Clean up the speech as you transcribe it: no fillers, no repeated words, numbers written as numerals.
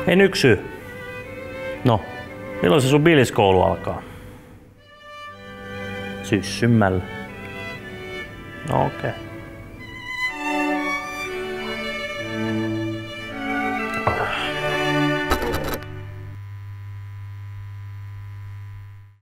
Hei Nyksy. No, milloin se sun billiskoulu alkaa? Syssymmällä. No okei. Okay.